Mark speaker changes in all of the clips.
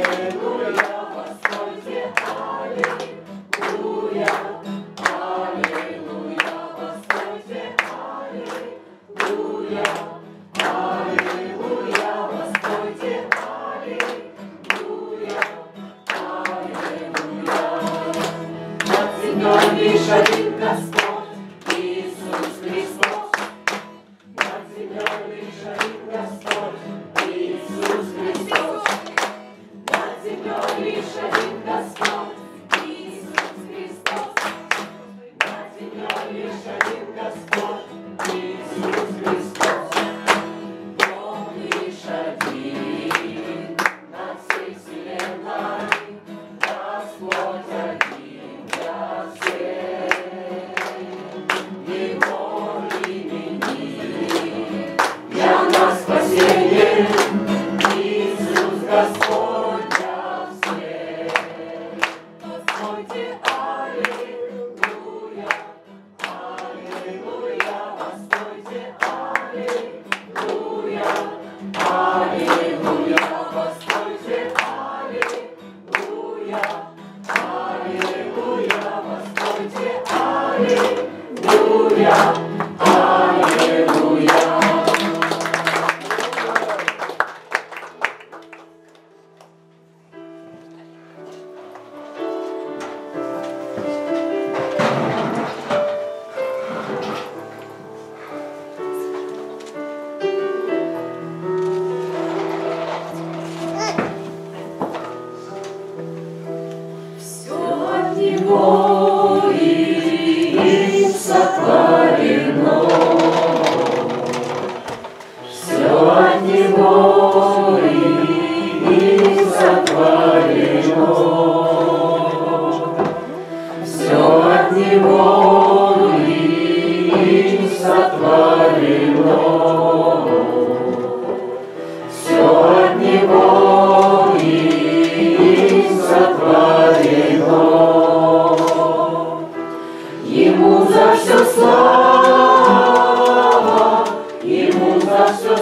Speaker 1: Лишь один Господь, Иисус Христос. Над землей лишь один Господь, Иисус Христос. Над землей лишь один Господь, Иисус Христос. Над землей лишь один Господь, Иисус Христос. Он лишь один над всей вселенной, Господь один. Иисус Господь для всех. Воспойте аллилуйя, аллилуйя, воспойте аллилуйя, аллилуйя, воспойте аллилуйя, аллилуйя, воспойте аллилуйя, аллилуйя. Ему за все слава, Ему за все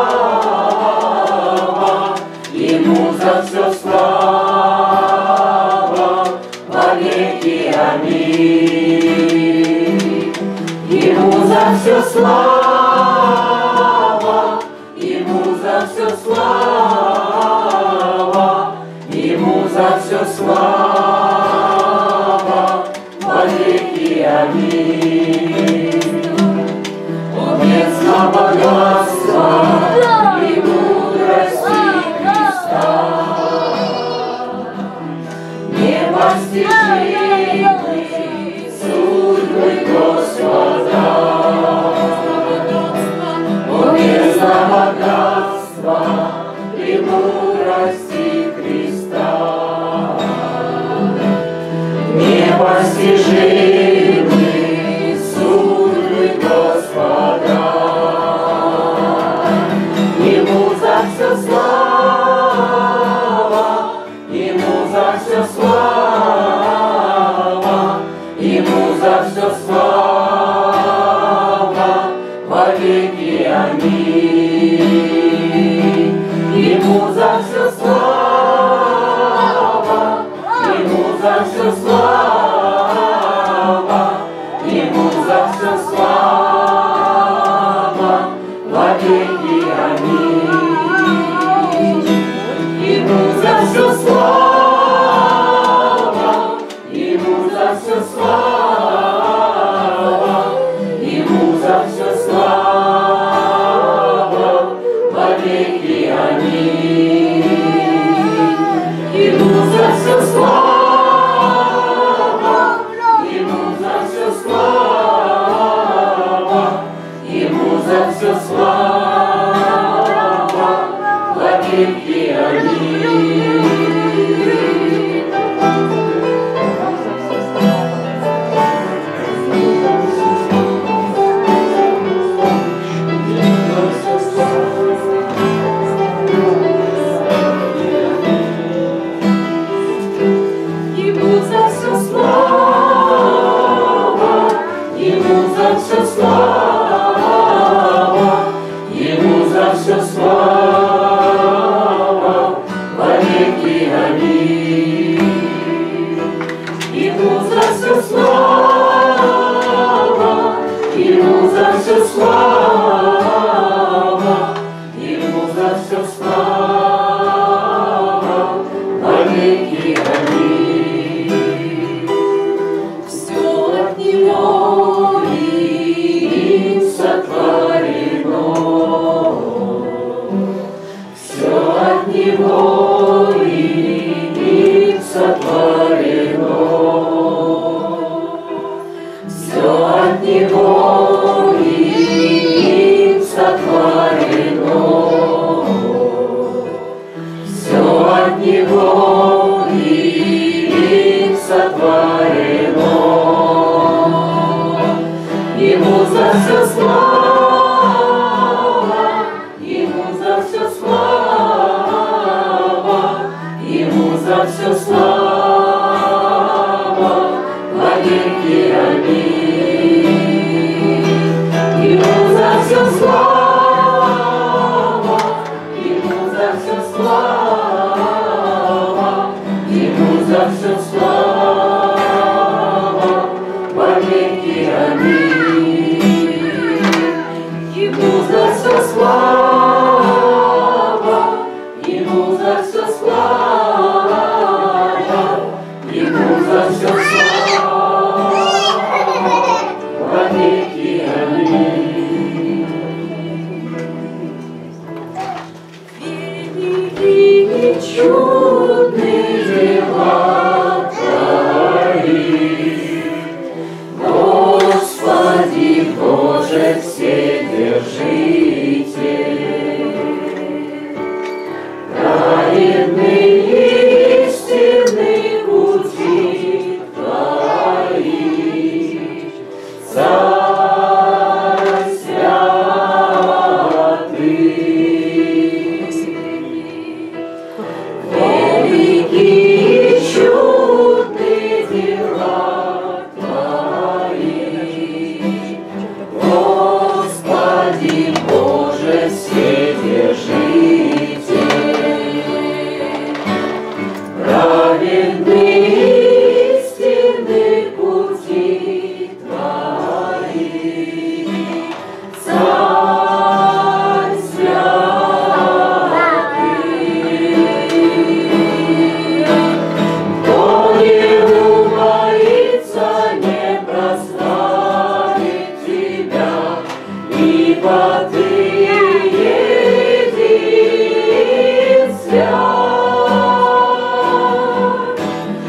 Speaker 1: слава, Ему за все слава, во веки аминь. Ему за все слава, Ему за все слава, Ему за все слава, во веки аминь. Он вечно богатства и мудрости Христа, непостижимы судьбы Господа. Он вечно богатства и мудрости Христа, непостижимы судьбы Господа. Ему за все слава, Ему за все слава, Ему за все слава, во веки аминь. Ему за все слава, Ему за все слава, Ему за все слава, во веки аминь. Ему за все слава, Ему за все слава, Ему за все слава, во веки аминь. Ему за все слава, веки аминь. Все от Него им сотворено, все от Него им сотворено, все от Него им сотворено, все от Него им сотворено. Ему за все слава, Ему за все слава, Ему за все слава, во веки аминь. Ему за все слава, Ему за все слава, Ему за все слава, во веки аминь. Ему за все слава, Ему за все слава, Ему за все слава, во веки аминь. Великие и чудные дела Твои, Господи Боже Вседержитель, праведные истинные пути Твои, Царь святый. Великие и чудные дела Твои, Господи Боже Вседержитель, праведные истинные пути Твои, Царь святый. Кто не убоится, не прославит Тебя, ибо Ты един свят.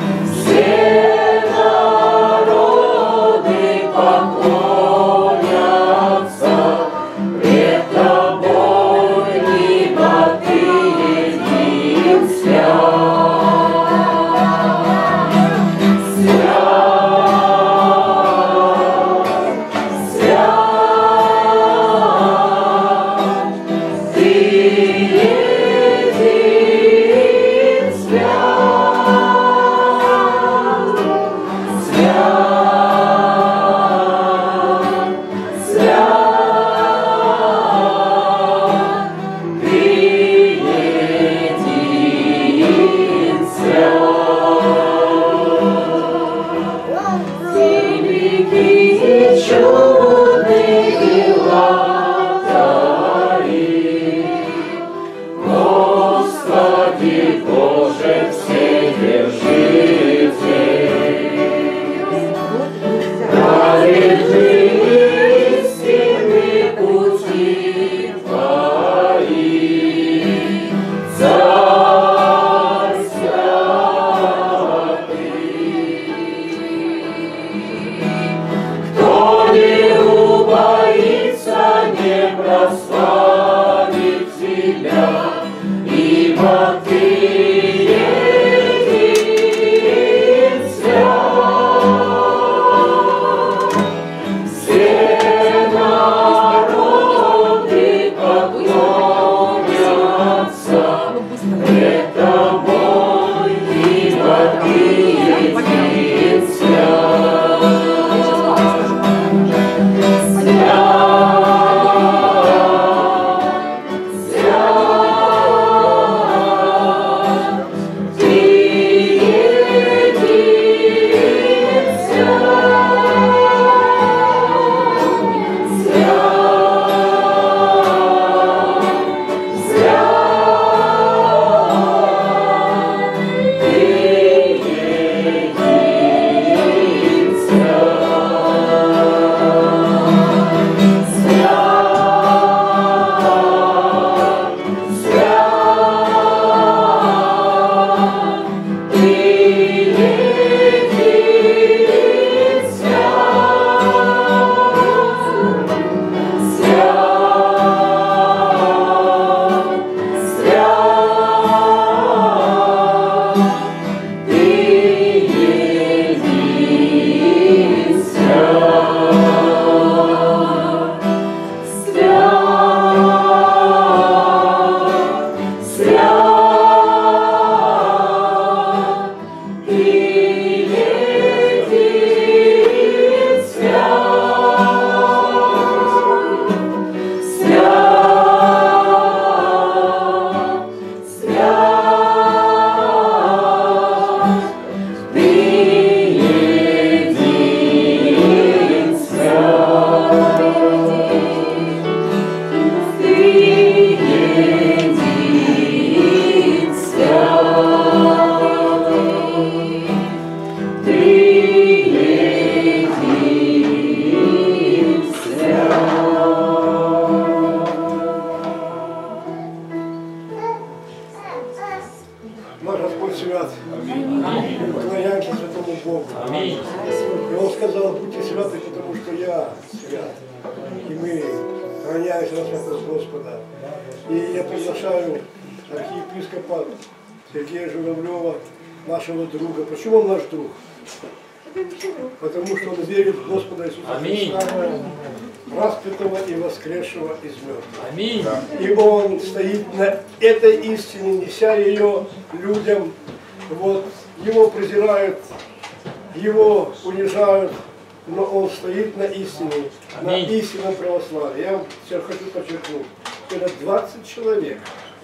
Speaker 2: свят. Поклоняемся святому Богу.
Speaker 3: Аминь.
Speaker 2: И Он сказал, будьте святы, потому что я свят. И мы храняемся на святость Господа. И я приглашаю архиепископа Сергея Журавлева, нашего друга. Почему он наш друг? Потому что он верит в Господа Иисуса Христа, распятого и воскресшего из мертвых.
Speaker 3: Аминь.
Speaker 2: И он стоит на этой истине, неся ее людям. Вот, его презирают, его унижают, но он стоит на истине, на истинном православии. Я вам сейчас хочу подчеркнуть, это 20 человек.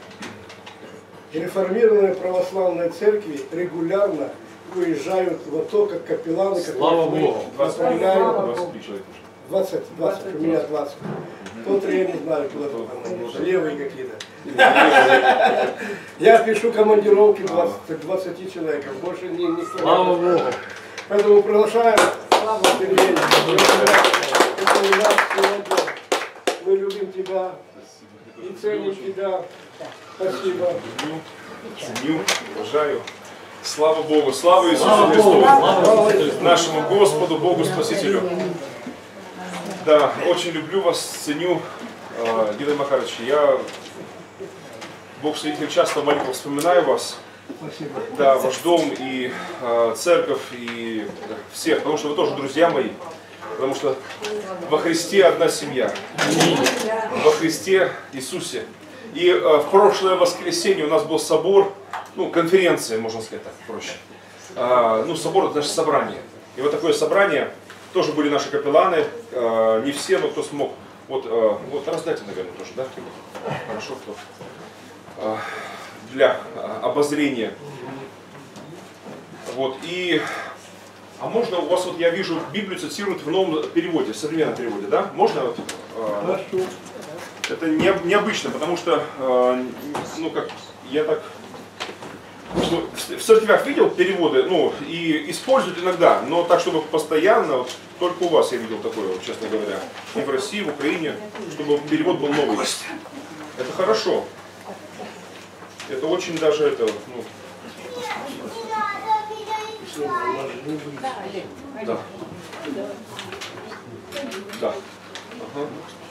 Speaker 2: И реформированные православные церкви регулярно выезжают в АТО как капелланы,
Speaker 3: Слава Богу.
Speaker 2: 20, у меня 20. Кто-то я не знаю, куда там, левые какие-то. Я пишу командировки 20 человек, больше никто.
Speaker 3: Слава Богу.
Speaker 2: Поэтому приглашаем Сергей. Мы любим тебя и ценим тебя. Спасибо.
Speaker 4: Ценю, уважаю. Слава Богу, слава Иисусу Христу, нашему Господу, Богу Спасителю. Да, очень люблю вас, ценю, Геннадий Макарович. Я, Бог Свидетель, часто в молитвах вспоминаю вас.
Speaker 2: Спасибо.
Speaker 4: Да, ваш дом и церковь, и всех, потому что вы тоже друзья мои. Потому что во Христе одна семья. Во Христе Иисусе. И в прошлое воскресенье у нас был собор, ну, конференция, можно сказать так, проще. Ну, собор — это наше собрание. И вот такое собрание, тоже были наши капелланы, не все, но кто смог. Вот раздайте, наверное, тоже, да? Хорошо, кто? Для обозрения. Вот, и... А можно у вас, вот я вижу, Библию цитируют в новом переводе, в современном переводе, да? Можно вот? Это необычно, потому что, ну, как я так, ну, в церквях видел переводы, ну, и используют иногда, но так, чтобы постоянно, вот, только у вас я видел такое, вот, честно говоря, и в России, в Украине, чтобы перевод был новый. Это хорошо. Это очень даже, это, ну... Да. Да. Ага.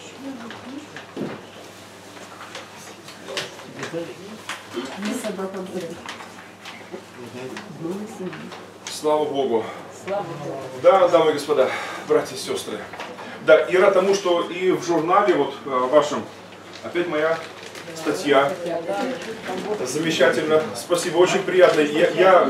Speaker 4: Слава Богу. Да, дамы и господа, братья и сестры. Да, и рад тому, что и в журнале вот вашем опять моя статья. Замечательно. Спасибо, очень приятно. Я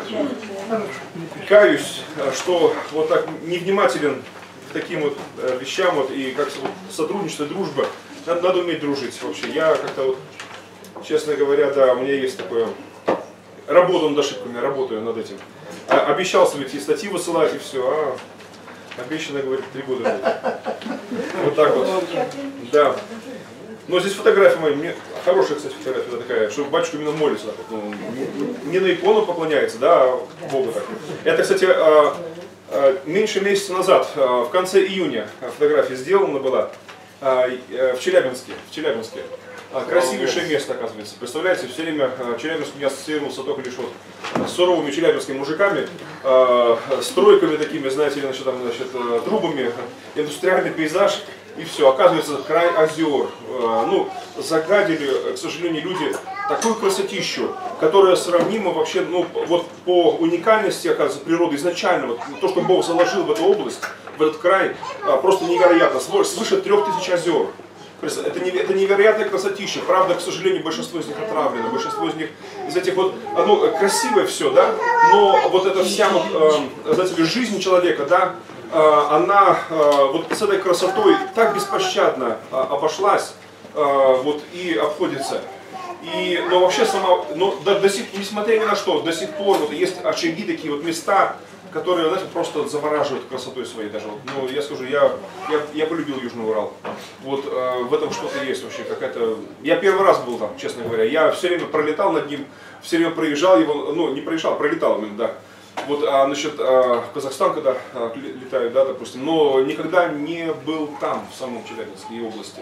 Speaker 4: каюсь, что вот так невнимателен к таким вот вещам, вот, и как сотрудничество, дружба. Надо уметь дружить вообще. Я как-то вот, честно говоря, да, у меня есть такое... Работаю над ошибками, работаю над этим. Обещался ведь и статьи высылать, и все, а обещано, говорит, 3 года будет. Вот так вот. Да. Но здесь фотография моя, мне хорошая, кстати, фотография такая, что батюшка именно молится. Ну, не на икону поклоняется, да, а Богу так. Это, кстати, меньше месяца назад, в конце июня, фотография сделана была в Челябинске. Красивейшее место, оказывается. Представляете, все время Челябинск у меня ассоциировался только лишь вот с суровыми челябинскими мужиками, стройками такими, знаете ли, трубами, индустриальный пейзаж. И все, оказывается, край озер. Ну, загадили, к сожалению, люди такую красотищу, которая сравнима вообще, ну, вот по уникальности, оказывается, природы изначально. Вот, то, что Бог заложил в эту область, в этот край, просто невероятно. Свыше 3000 озер. Это невероятная красотища. Правда, к сожалению, большинство из них отравлено, большинство из них, из этих вот, ну, красивое все, да, но вот эта вся, вот, знаете ли, жизнь человека, да, она вот с этой красотой так беспощадно обошлась, вот, и обходится. Но вообще сама, но несмотря ни на что, до сих пор вот есть очаги, такие вот места, которые, знаете, просто завораживают красотой своей даже. Вот, ну, я скажу, я полюбил Южный Урал. Вот в этом что-то есть вообще, какая-то... Я первый раз был там, честно говоря. Я все время пролетал над ним, все время проезжал его, ну, не проезжал, пролетал именно, да. Вот, насчет в Казахстан, когда летаю, да, допустим, но никогда не был там, в самом Челябинской области.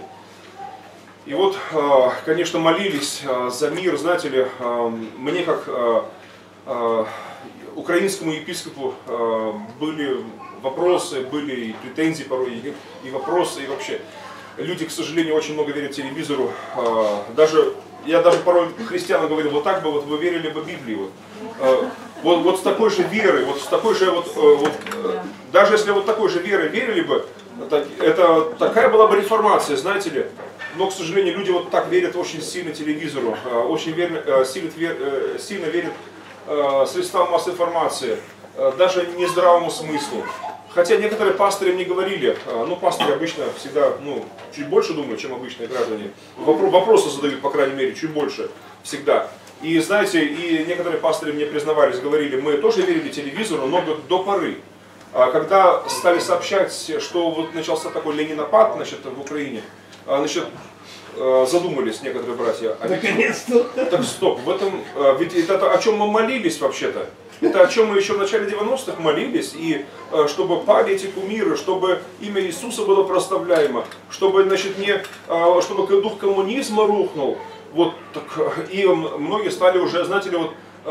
Speaker 4: И вот, конечно, молились за мир, знаете ли, мне как украинскому епископу были вопросы, были и претензии порой, и вопросы, и вообще. Люди, к сожалению, очень много верят телевизору. Я даже порой христианам говорил, вот так бы вот вы верили бы Библии. Вот с такой же верой, вот с такой же даже если вот такой же верой верили бы, это такая была бы реформация, знаете ли. Но, к сожалению, люди вот так верят очень сильно телевизору, очень сильно верят средствам массовой информации, даже не здравому смыслу. Хотя некоторые пастыри мне говорили, пастыри обычно всегда, чуть больше думают, чем обычные граждане. Вопросы задают, по крайней мере, чуть больше всегда. И знаете, и некоторые пастыри мне признавались, говорили, мы тоже верили телевизору, но до поры. Когда стали сообщать, что вот начался такой ленинопад, в Украине, задумались некоторые братья.
Speaker 2: Наконец-то.
Speaker 4: Так стоп, ведь это о чем мы молились вообще-то. Это о чем мы еще в начале 90-х молились, и чтобы пали эти кумиры, чтобы имя Иисуса было прославляемо, чтобы, чтобы дух коммунизма рухнул. Вот так, и многие стали уже, знаете ли,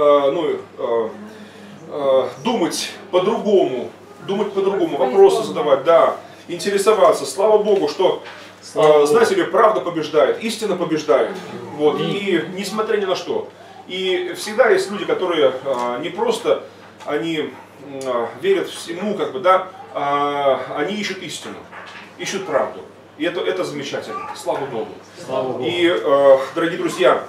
Speaker 4: думать по-другому, вопросы задавать, да, интересоваться. Слава Богу, что, знаете ли, правда побеждает, истина побеждает. Вот, и несмотря ни на что. И всегда есть люди, которые не просто они верят всему, они ищут истину, ищут правду. И это замечательно. Слава Богу.
Speaker 1: Слава Богу.
Speaker 4: И, дорогие друзья,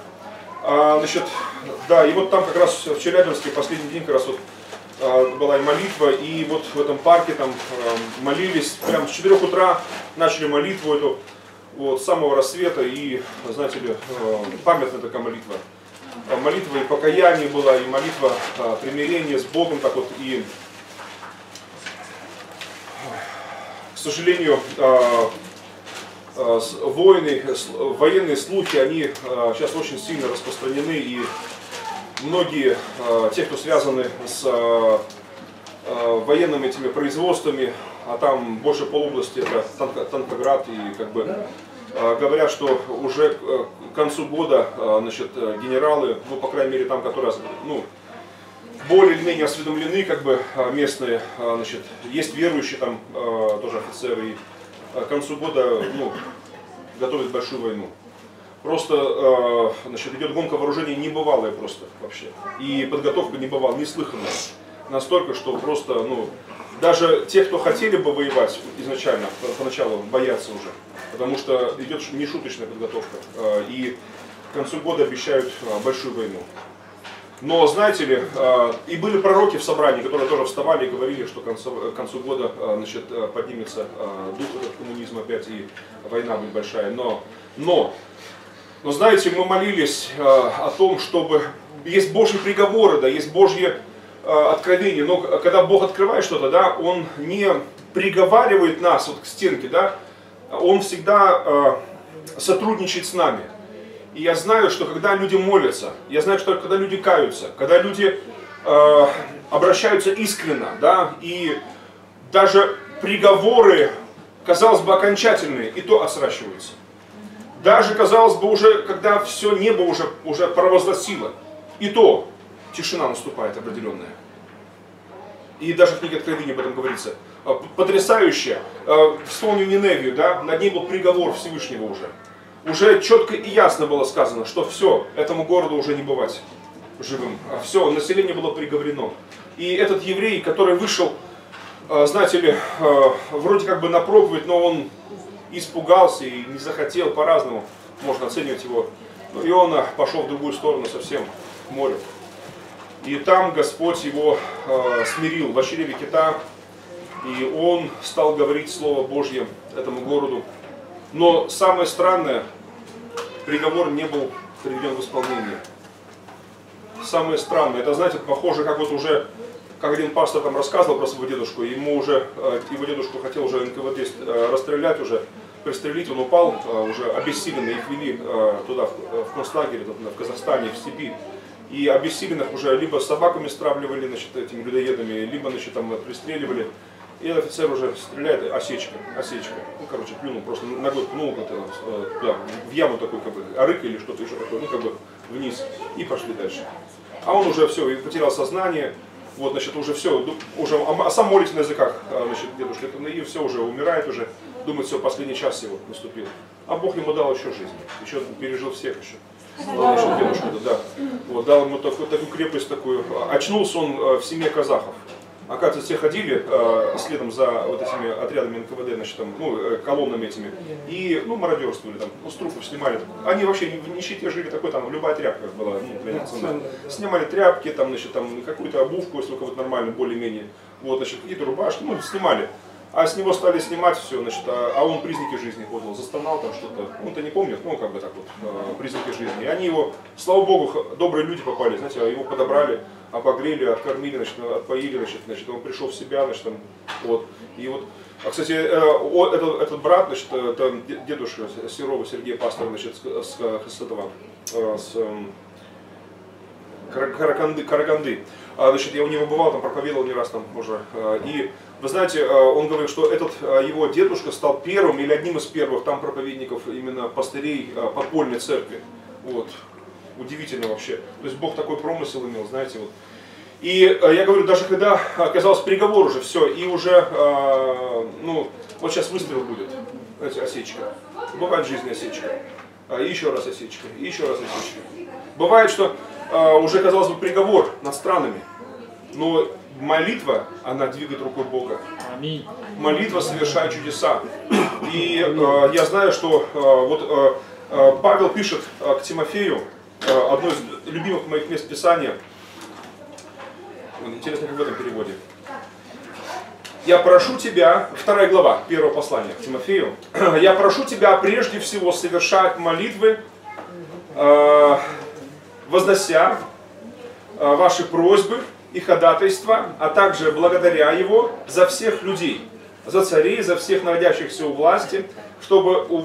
Speaker 4: и вот там как раз в Челябинске последний день как раз была и молитва, и вот в этом парке там молились, прям с 4 утра начали молитву эту, с самого рассвета, и, знаете ли, памятная такая молитва. Молитва и покаяние была, и молитва примирения с Богом, и, к сожалению, военные слухи, они сейчас очень сильно распространены, и многие, те, кто связаны с военными этими производствами, а там больше полобласти, это Танкоград, и говорят, что уже к концу года генералы, по крайней мере там, которые более или менее осведомлены, местные, есть верующие там тоже офицеры, и к концу года готовят большую войну. Просто идет гонка вооружений небывалая просто вообще. И подготовка небывалая, неслыханная. Настолько, что просто, даже те, кто хотели бы воевать изначально, поначалу боятся уже. Потому что идет нешуточная подготовка. И к концу года обещают большую войну. Но, знаете ли, и были пророки в собрании, которые тоже вставали и говорили, что к концу года поднимется дух этот коммунизма опять, и война будет большая. Но знаете, мы молились о том, чтобы... Есть Божьи приговоры, да, есть Божьи откровения, но когда Бог открывает что-то, да, Он не приговаривает нас к стенке, да, Он всегда сотрудничает с нами. И я знаю, что когда люди молятся, я знаю, что когда люди каются, когда люди обращаются искренно, да, и даже приговоры, казалось бы, окончательные, и то отсращиваются. Даже, казалось бы, уже, когда все небо уже провозгласило, и то тишина наступает определенная. И даже в книге Откровения об этом говорится. Потрясающе. Вспомню Ниневию, да, над ней был приговор Всевышнего уже. Уже четко и ясно было сказано, что все, этому городу уже не бывать живым. Все, население было приговорено. И этот еврей, который вышел, знаете ли, вроде на проповедь, но он испугался и не захотел, по-разному можно оценивать его. И он пошел в другую сторону совсем, к морю. И там Господь его смирил в чреве кита, и он стал говорить Слово Божье этому городу. Но самое странное, приговор не был приведен в исполнение. Самое странное, это, знаете, похоже, как один пастор там рассказывал про своего дедушку, его дедушку хотел уже НКВД расстрелять, уже пристрелить, он упал, уже обессиленный, их вели туда, в концлагерь, в Казахстане, в степи. И обессиленных уже либо собаками стравливали, этими людоедами, либо, там пристреливали. И офицер уже стреляет, осечка. Плюнул, просто ногой пнул туда, в яму такую, арык или что-то еще такое, вниз. И пошли дальше. а он уже все, потерял сознание, вот, значит, уже все, уже, а сам молится на языках, значит, дедушка, и все, уже умирает уже, думает, все, последний час его наступил. А Бог ему дал еще жизнь, еще пережил всех еще. Значит, дедушка, да, вот, дал ему такую крепость такую. Очнулся он в семье казахов. Оказывается, все ходили следом за вот этими отрядами НКВД, значит, там, ну, колоннами этими, и, ну, мародерствовали, там, ну, с труфов снимали. Они вообще в нищете жили, такой, там, любая тряпка была, ну, для них цена. Снимали тряпки, там, значит, там, какую-то обувку, если только вот нормально, более-менее, вот, значит, какие-то рубашки, ну, снимали. А с него стали снимать все, значит, а он признаки жизни подал, застонал там что-то, он-то не помнит, ну, как бы так вот, признаки жизни. И они его, слава Богу, добрые люди попали, знаете, его подобрали, обогрели, откормили, значит, отпоили, значит, он пришел в себя, значит, там, вот. И вот, кстати, этот брат, значит, это дедушка Серова Сергей, пастор, значит, с Караганды. Значит, я у него бывал, там проповедовал не раз там уже. И вы знаете, он говорит, что этот его дедушка стал первым или одним из первых там проповедников именно пастырей подпольной церкви. Вот. Удивительно вообще. То есть Бог такой промысел имел, знаете, вот. И я говорю, даже когда оказался приговор уже, все, и уже, ну, вот сейчас выстрел будет, знаете, осечка. Бывает в жизни осечка. И еще раз осечка, и еще раз осечка. Бывает, что уже, казалось бы, приговор над странами, но молитва, она двигает рукой Бога.
Speaker 3: Аминь.
Speaker 4: Молитва совершает чудеса. И я знаю, что вот Павел пишет к Тимофею, одно из любимых моих мест Писания. Интересно, как в этом переводе. Я прошу тебя, 2 глава, 1 послания к Тимофею. Я прошу тебя прежде всего совершать молитвы, вознося ваши просьбы и ходатайства, а также благодаря его за всех людей, за царей, за всех находящихся у власти, чтобы у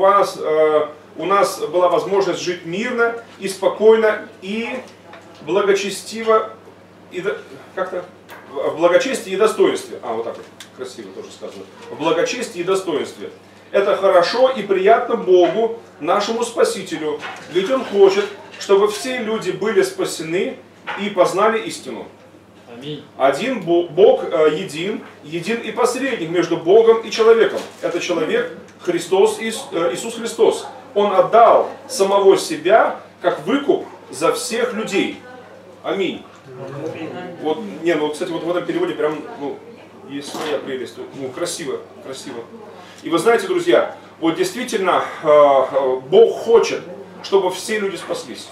Speaker 4: нас была возможность жить мирно и спокойно и благочестиво, и как-то в благочестии и достоинстве. Вот так вот, красиво тоже сказано. В благочестии и достоинстве. Это хорошо и приятно Богу, нашему Спасителю, ведь Он хочет, чтобы все люди были спасены и познали истину.
Speaker 3: Аминь.
Speaker 4: Один Бог един и посредник между Богом и человеком. Это человек Христос, Иисус Христос. Он отдал самого себя как выкуп за всех людей. Аминь. Вот, кстати, вот в этом переводе прям, есть своя прелесть. Красиво, красиво. И вы знаете, друзья, вот действительно, Бог хочет, чтобы все люди спаслись.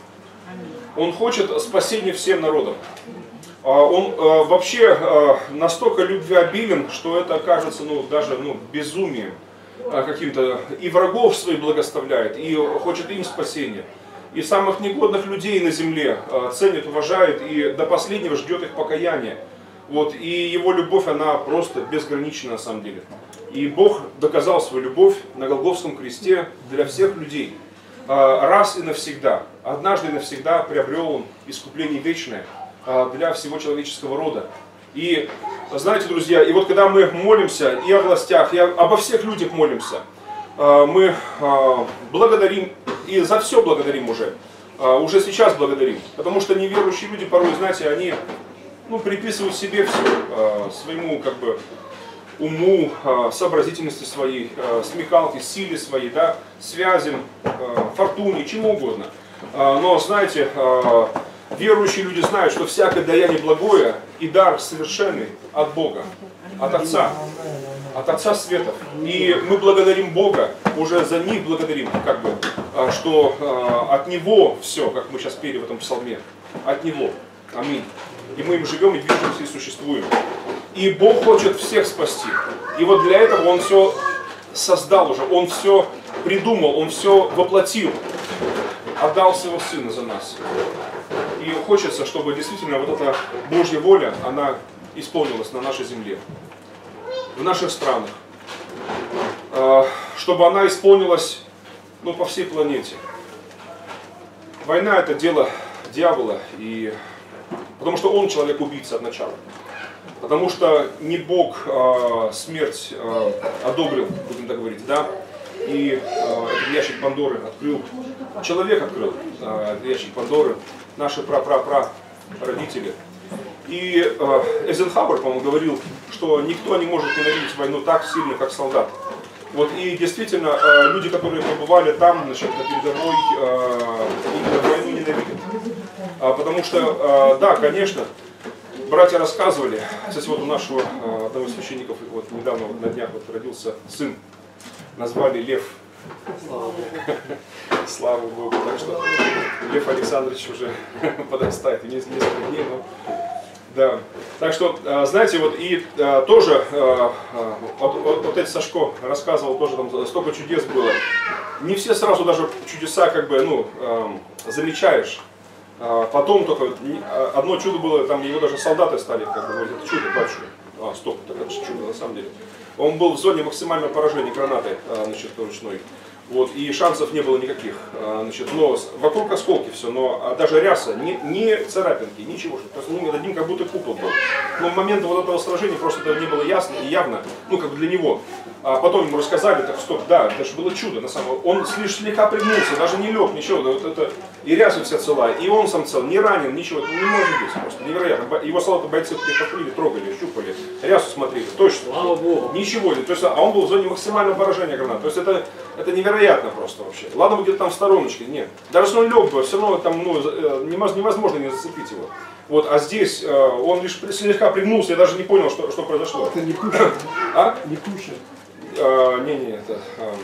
Speaker 4: Он хочет спасения всем народам. Он вообще настолько любвеобилен, что это кажется даже безумием каким-то. И врагов своих благословляет, и хочет им спасения. И самых негодных людей на земле ценит, уважает и до последнего ждет их покаяния. Вот, и его любовь, она просто безгранична на самом деле. И Бог доказал свою любовь на Голгофском кресте для всех людей. Раз и навсегда, однажды и навсегда приобрел Он искупление вечное для всего человеческого рода. И знаете, друзья, и вот когда мы молимся и о властях, и обо всех людях молимся, мы благодарим и за все благодарим уже сейчас благодарим. Потому что неверующие люди порой, знаете, они приписывают себе все, своему уму, сообразительности своей, смекалке, силе своей, да, связям, фортуне, чему угодно. Но, знаете, верующие люди знают, что всякое даяние благое и дар совершенный от Бога, от Отца Светов. И мы благодарим Бога, уже за них благодарим, что от Него все, как мы сейчас пели в этом псалме, от Него. Аминь. И мы им живем, и движемся, и существуем. И Бог хочет всех спасти. И вот для этого Он все создал уже, Он все придумал, Он все воплотил. Отдал Своего Сына за нас. И хочется, чтобы действительно вот эта Божья воля, она исполнилась на нашей земле, в наших странах. Чтобы она исполнилась по всей планете. Война — это дело дьявола, потому что он человек-убийца от начала. Потому что не Бог смерть одобрил, будем так говорить, да? И этот ящик Пандоры открыл, человек открыл этот ящик Пандоры. Наши родители. И Эйзенхауэр, по-моему, говорил, что никто не может ненавидеть войну так сильно, как солдат. Вот, и действительно, люди, которые побывали там, значит, на передовой, именно войну ненавидят. Потому что, да, конечно, братья рассказывали, кстати, вот у нашего одного из священников, вот недавно вот, на днях вот, родился сын, назвали Лев. Слава Богу. Так что Лев Александрович уже подрастает, и несколько дней, но... Да. Так что, знаете, вот и тоже, вот отец Сашко рассказывал, тоже там столько чудес было. Не все сразу даже чудеса, как бы, ну, замечаешь. Потом только одно чудо было, там его даже солдаты стали, как бы, говорить, это чудо, батюшка. Стоп, это же чудо на самом деле. Он был в зоне максимального поражения гранатой, значит, ручной. Вот, и шансов не было никаких. Значит, но вокруг осколки все, но даже ряса, не царапинки, ничего. То есть над ним как будто купол был. Но в момент вот этого сражения просто это не было ясно и явно, ну как бы для него. А потом ему рассказали, так стоп, да, это же было чудо на самом деле. Он слегка пригнулся, даже не лег, ничего. Вот это, и ряса вся цела, и он сам цел, не ранен, ничего. Это не может быть просто, невероятно. Его солдаты бойцы подходили, трогали, щупали, рясу смотрели, точно.
Speaker 1: Слава Богу.
Speaker 4: Ничего, то есть, а он был в зоне максимального поражения гранат. То есть это невероятно просто вообще. Ладно бы где-то там в стороночке, нет. Даже если он лег бы, все равно там, ну, невозможно не зацепить его. Вот, а здесь он лишь слегка пригнулся, я даже не понял, что произошло.
Speaker 2: Это не кушает.
Speaker 4: А?
Speaker 2: Не кушает.
Speaker 4: Не, это...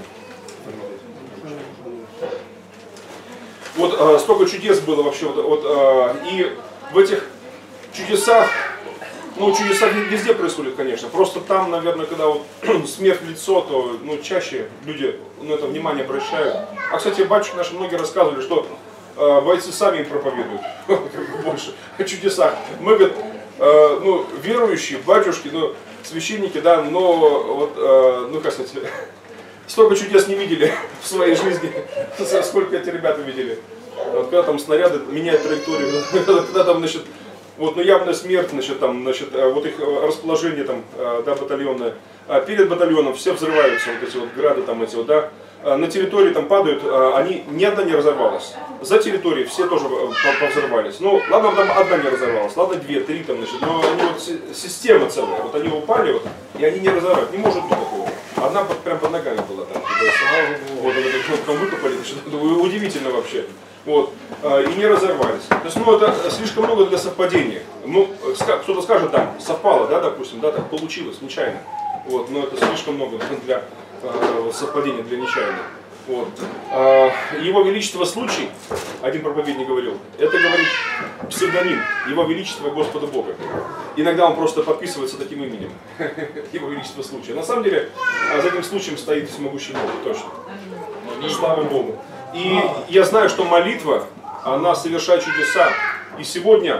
Speaker 4: Вот столько чудес было вообще, и в этих чудесах, ну чудеса везде происходят, конечно, просто там, наверное, когда вот смерть в лицо, то ну, чаще люди на это внимание обращают. А, кстати, батюшки наши многие рассказывали, что бойцы сами им проповедуют больше о чудесах. Мы, говорят, ну, верующие, батюшки, ну, священники, да, но вот, ну как сказать, столько чудес не видели в своей жизни, сколько эти ребята видели. Вот, когда там снаряды меняют траекторию, когда там, значит, вот, ну явная смерть, значит, там, значит, вот их расположение там, да, батальонное, перед батальоном все взрываются, вот эти вот грады там эти вот, да, на территории там падают, они, ни одна не разорвалась. За территорией все тоже повзрывались. Ну, ладно, там одна не разорвалась, ладно, две, три там, значит, но они вот, система целая, вот они упали, вот, и они не разорвались, не может быть такого. Одна прям под ногами была там, вот, там выкопали, значит, удивительно вообще. Вот, и не разорвались. То есть, ну, это слишком много для совпадения. Ну, кто-то скажет, там, совпало, да, допустим, да, так получилось, нечаянно. Вот, но это слишком много для совпадения, для нечаянного. Вот. Его Величество случай, один проповедник говорил, это говорит псевдоним Его Величество Господа Бога. Иногда он просто подписывается таким именем, Его Величество случай. На самом деле, за этим случаем стоит всемогущий Бог, точно. Слава Богу. И я знаю, что молитва, она совершает чудеса. И сегодня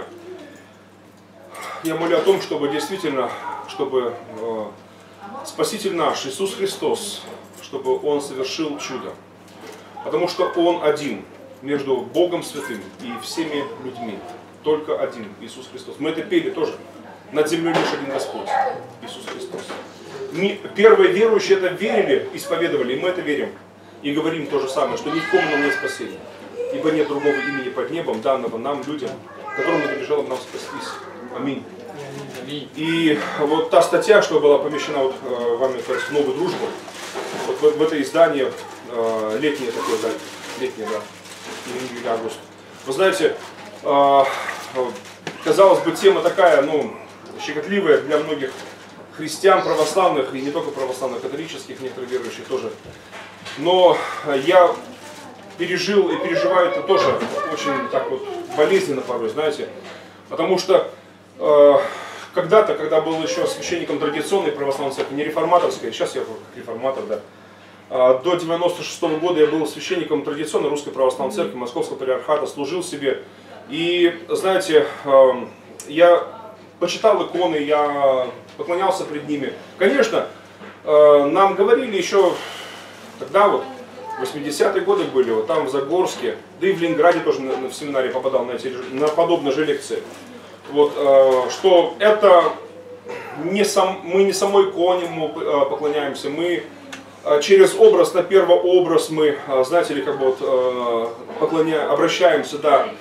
Speaker 4: я молю о том, чтобы действительно, чтобы Спаситель наш, Иисус Христос, чтобы Он совершил чудо. Потому что Он один между Богом Святым и всеми людьми. Только один, Иисус Христос. Мы это пели тоже. Над землей лишь один Господь, Иисус Христос. Первые верующие это верили, исповедовали, и мы это верим. И говорим то же самое, что ни в ком нам нет спасения. Ибо нет другого имени под небом, данного нам, людям, которому надлежало нам спастись. Аминь. И вот та статья, что была помещена вот, вами в новую дружбу, вот в это издание, летнее такое, да, летнее, да, июль-август. Вы знаете, казалось бы, тема такая, ну, щекотливая для многих христиан, православных, и не только православных, католических, некоторых верующих тоже. Но я пережил и переживаю это тоже очень так вот болезненно порой, знаете. Потому что когда-то, когда был еще священником традиционной православной церкви, не реформаторской, сейчас я как реформатор, да. До 96-го года я был священником традиционной русской православной церкви, Московского патриархата, служил себе. И, знаете, я почитал иконы, я поклонялся пред ними. Конечно, нам говорили еще тогда вот, 80-е годы были, вот там в Загорске, да и в Ленинграде тоже в семинаре попадал на подобные же лекции. Вот, что это мы не самой иконе поклоняемся, мы через образ на первообраз мы, знаете ли, как бы вот обращаемся, да.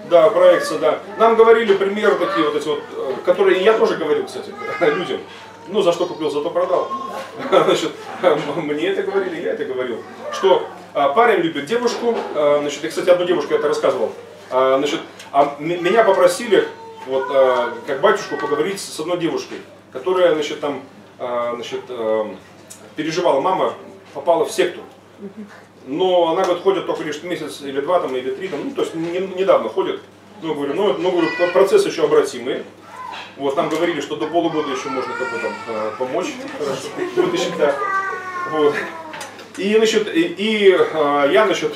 Speaker 4: Да, проекция, да. Нам говорили примеры такие вот эти вот, которые я тоже говорил, кстати, людям. Ну, за что купил, зато продал. Значит, мне это говорили, я это говорил. Что парень любит девушку, значит, и, кстати, одну девушку я это рассказывал. Значит, меня попросили, вот, как батюшку, поговорить с одной девушкой, которая, значит, там, значит, переживала, мама попала в секту. Но она, говорит, ходит только лишь месяц или два, там, или три, там, ну, то есть недавно ходит. Ну, говорю, говорю, процесс еще обратимый. Вот, там говорили, что до полугода еще можно как бы там помочь, хорошо, вытащить, да. Вот. И, значит, я, значит,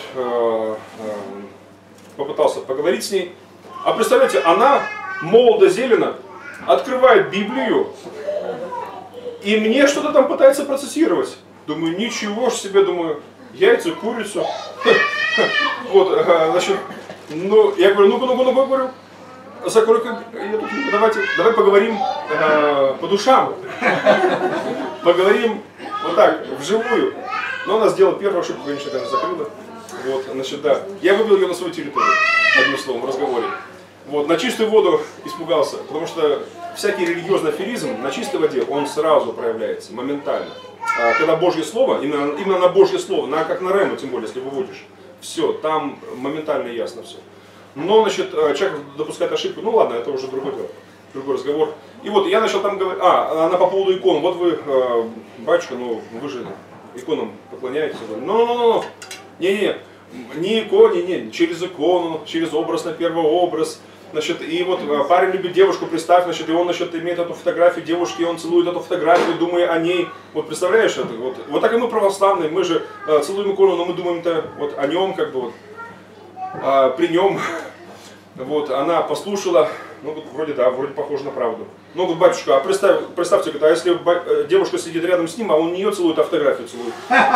Speaker 4: попытался поговорить с ней. А представляете, она молодо-зелено открывает Библию и мне что-то там пытается процессировать. Думаю, ничего ж себе, думаю, яйца, курицу. Вот, значит, ну, я говорю, ну-ка, говорю, закрой-ка, давай поговорим по душам. Поговорим вот так, вживую. Но она сделала первую ошибку, конечно, когда закрыла. Вот, значит, да. Я вывел ее на свою территорию, одним словом, в разговоре. Вот, на чистую воду испугался, потому что всякий религиозный аферизм на чистой воде, он сразу проявляется, моментально. Когда Божье Слово, именно на Божье Слово, как на Рему, тем более, если выводишь, все, там моментально ясно все. Но, значит, человек допускает ошибку, ну ладно, это уже другой разговор. И вот я начал там говорить, она по поводу икон, вот вы, батюшка, ну вы же иконам поклоняетесь. Ну, не иконе, не, через икону, через образ на первый образ. Значит, и вот парень любит девушку, представь, значит, и он, значит, имеет эту фотографию девушки, и он целует эту фотографию, думая о ней. Вот представляешь это? Вот так и мы православные, мы же целуем икону, но мы думаем-то вот о нем, как бы вот, при нем. Вот, она послушала, ну, вроде да, вроде похоже на правду. Ну, говорит, батюшка, а представьте, а если девушка сидит рядом с ним, а он не ее целует, а фотографию целует?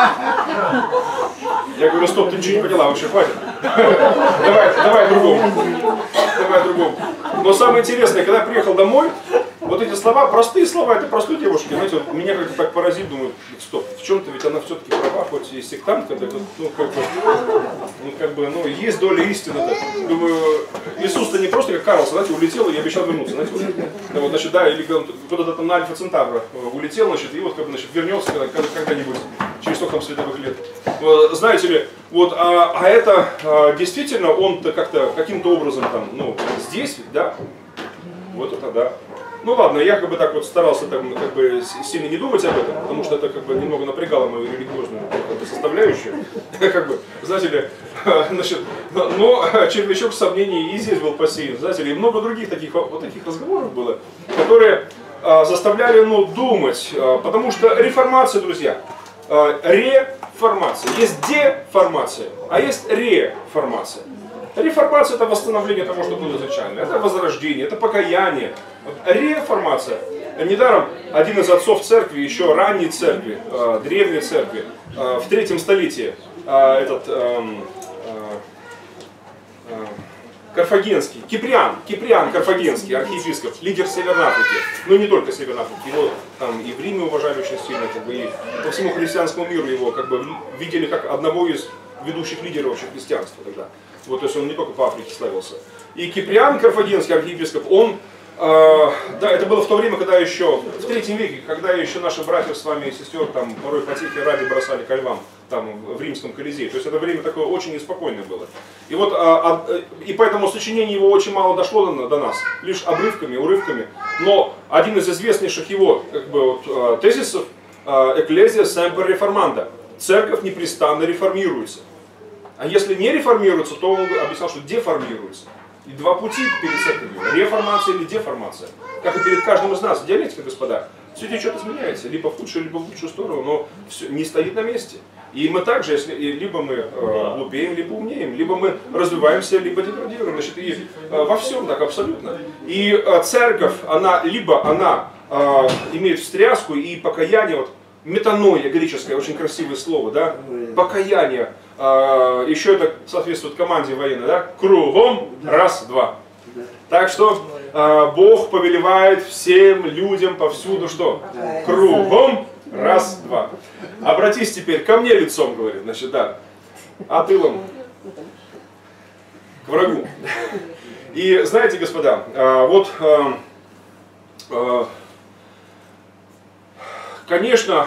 Speaker 4: Я говорю, стоп, ты ничего не поняла, вообще хватит. Давай другому. Но самое интересное, когда я приехал домой, вот эти слова, простые слова, это простой девушки, знаете, вот меня как-то так поразит, думаю, стоп, в чем-то ведь она все-таки права, хоть и сектантка, так, ну, есть доля истины. Так. Думаю, Иисус-то не просто как Карлсон, знаете, улетел и обещал вернуться, знаете, вот, значит, да, или куда-то там на Альфа Центавра улетел, значит, и вот, как бы, значит, вернется когда-нибудь, через столько там световых лет. Знаете ли, вот, это действительно, он-то как-то, каким-то образом там, ну, здесь, да, вот это да. Ну ладно, я как бы так вот старался там, как бы сильно не думать об этом, потому что это как бы немного напрягало мою религиозную составляющую. Как бы, знаете ли, значит, но червячок сомнений и здесь был посеян, знаете ли, и много других таких разговоров было, которые заставляли, ну, думать, потому что реформация, друзья, реформация, есть деформация, а есть реформация. Реформация – это восстановление того, что было изначально, это возрождение, это покаяние. Реформация. Недаром один из отцов церкви, еще ранней церкви, древней церкви, в 3 столетии, этот Карфагенский, Киприан Карфагенский, архиепископ, лидер Северной Африки, ну не только Северной Африки, его там и в Риме уважали очень сильно, как бы, и по всему христианскому миру его как бы видели как одного из ведущих лидеров вообще христианства тогда. Вот, то есть он не только по Африке славился. И Киприан Карфагенский, архиепископ, он, да, это было в то время, когда еще, в 3 веке, когда еще наши братья с вами и сестер там порой потехи ради бросали ко львам, там в римском Колизее. То есть это время такое очень неспокойное было. И вот, и поэтому сочинение его очень мало дошло до нас, лишь обрывками, урывками. Но один из известнейших его, как бы, вот, тезисов, «Ecclesia semper reformanda», церковь непрестанно реформируется. А если не реформируется, то он объяснял, что деформируется. И два пути перед церковью. Реформация или деформация. Как и перед каждым из нас. Диалектика, господа. Все течет, изменяется. Либо в худшую, либо в лучшую сторону. Но все не стоит на месте. И мы также, если, либо мы глупеем, либо умнеем. Либо мы развиваемся, либо деградируем. Значит, и во всем так абсолютно. И церковь, либо она имеет встряску и покаяние. Вот, метаноия греческое, очень красивое слово, да? Покаяние. Еще это соответствует команде военной, да? Кругом, раз, два. Так что Бог повелевает всем людям повсюду что? Кругом, раз, два. Обратись теперь ко мне лицом, говорит, значит, да. А тылом к врагу. И знаете, господа, вот, конечно,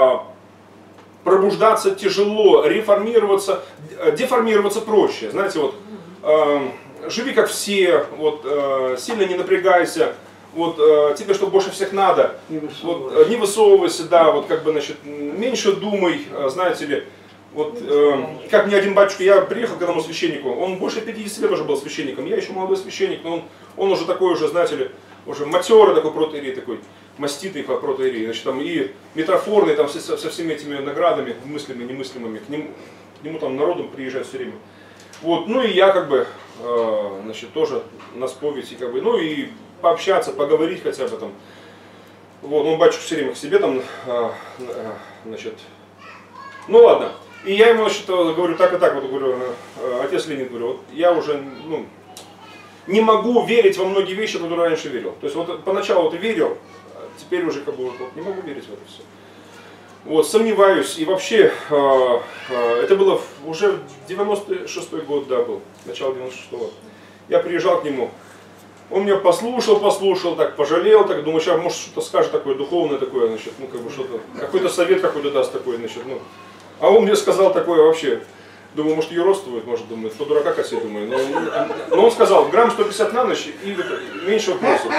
Speaker 4: пробуждаться тяжело, реформироваться, деформироваться проще. Знаете, вот, живи как все, вот, сильно не напрягайся, вот, тебе что больше всех надо, не высовывайся, да, вот, как бы, значит, меньше думай, знаете ли. Вот, как мне один батюшка, я приехал к одному священнику, он больше 50 лет уже был священником, я еще молодой священник, но он уже такой уже, знаете ли, уже матерый такой протоиерей, такой маститый протоиерей, значит, там и митрофорный, там со всеми этими наградами, мыслимыми, немыслимыми, к нему там народом приезжают все время. Вот, ну и я как бы, значит, тоже на споведь, и как бы, ну и пообщаться, поговорить хотя бы там. Вот, он батюшка все время к себе там, значит, ну ладно. И я ему, значит, говорю так и так, вот говорю, отец Леонид, говорю, вот я уже, ну, не могу верить во многие вещи, в которые раньше верил. То есть вот поначалу вот верил, а теперь уже как бы вот, не могу верить в это все. Вот, сомневаюсь. И вообще, это было уже 96-й год, да, был, начало 96-го. Я приезжал к нему, он меня послушал, так пожалел, так думаю, сейчас может что-то скажет такое духовное такое, значит, ну как бы что-то, какой-то совет какой-то даст такой, значит, ну. А он мне сказал такое вообще, думаю, может ее родствует, может, думает, кто дурака косит, думаю. Но он сказал, грамм 150 на ночь и меньше вопросов.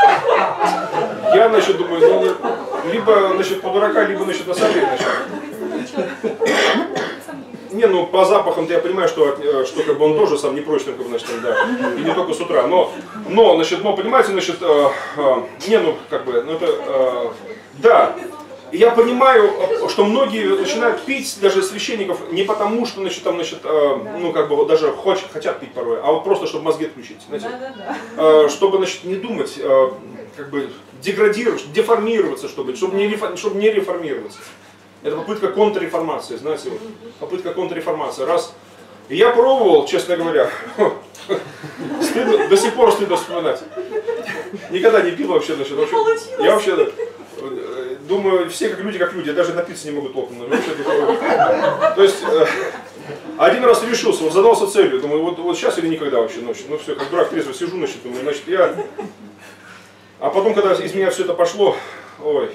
Speaker 4: Я, значит, думаю, ну, либо, значит, по дурака, либо, значит, на самом деле, значит. Не, ну по запахам-то я понимаю, что как бы он тоже сам не прочный, как бы, значит, да, и не только с утра. Но значит, понимаете, значит, не, ну, как бы, ну это, да. И я понимаю, что многие начинают пить, даже священников, не потому, что, значит, там, значит, ну, как бы, даже хотят пить порой, а вот просто, чтобы мозги отключить, знаете, чтобы, значит, не думать, как бы, деградировать, деформироваться, чтобы не реформироваться. Это попытка контрреформации, знаете, вот, попытка контрреформации. Раз. И я пробовал, честно говоря, стыдно, до сих пор стыдно вспоминать. Никогда не пил вообще, значит, я вообще думаю, все как люди, даже напиться не могут толком. То есть, один раз решился, вот задался целью, думаю, вот сейчас или никогда вообще ночью. Ну все, как дурак трезво сижу, значит, думаю, значит, я... А потом, когда из меня все это пошло, ой,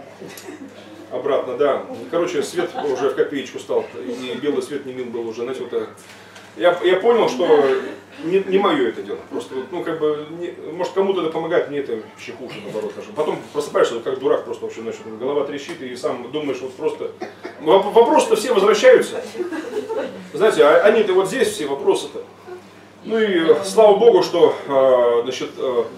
Speaker 4: обратно, да. Короче, свет уже в копеечку стал, и белый свет не мил был уже, знаете, вот так. Я понял, что не мое это дело. Просто, ну, как бы, может, кому-то это помогает, мне это еще хуже, наоборот. Даже. Потом просыпаешься, как дурак просто вообще, значит, голова трещит, и сам думаешь, вот просто... Вопросы-то все возвращаются. Знаете, они-то вот здесь все вопросы-то. Ну и слава Богу, что, значит,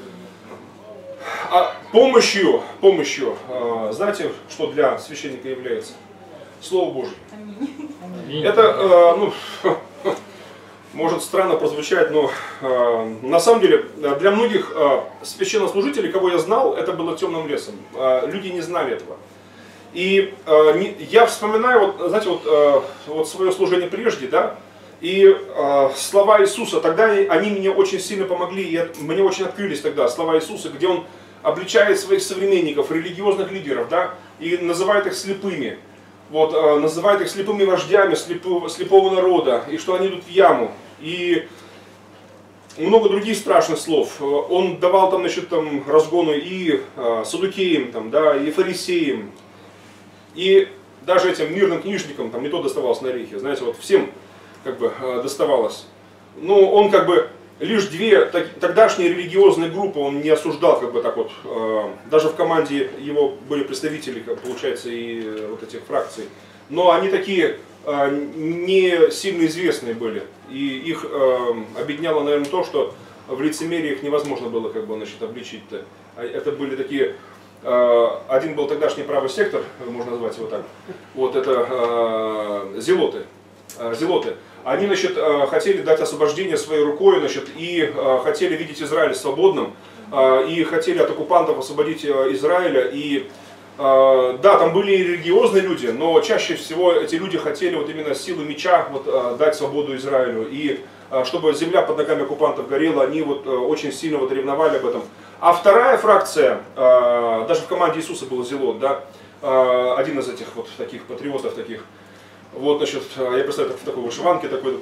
Speaker 4: помощью, знаете, что для священника является? Слово Божие. Это, ну, может странно прозвучать, но на самом деле для многих священнослужителей, кого я знал, это было темным лесом. Люди не знали этого. И я вспоминаю, вот, знаете, вот свое служение прежде, да, и слова Иисуса, тогда они мне очень сильно помогли, и мне очень открылись тогда слова Иисуса, где Он обличает своих современников, религиозных лидеров, да, и называет их слепыми. Вот, называет их слепыми вождями слепого народа, и что они идут в яму. И много других страшных слов. Он давал там, значит, там, разгону и саддукеям, там, да, и фарисеям, и даже этим мирным книжникам, там не то доставалось на орехи, знаете, вот всем как бы доставалось. Но он как бы лишь две тогдашние религиозные группы он не осуждал, как бы так вот. Даже в команде его были представители, получается, и вот этих фракций. Но они такие не сильно известные были. И их объединяло, наверное, то, что в лицемерии их невозможно было, как бы, значит, обличить-то. Это были такие... Один был тогдашний правый сектор, можно назвать его так. Вот это зелоты. Они, значит, хотели дать освобождение своей рукой, значит, и хотели видеть Израиль свободным, и хотели от оккупантов освободить Израиля. И да, там были и религиозные люди, но чаще всего эти люди хотели вот именно силы меча вот, дать свободу Израилю. И чтобы земля под ногами оккупантов горела, они вот очень сильно вот ревновали об этом. А вторая фракция, даже в команде Иисуса был зелот, да, один из этих вот таких патриотов таких, Вот, значит, я представляю, в такой вышиванке, такой,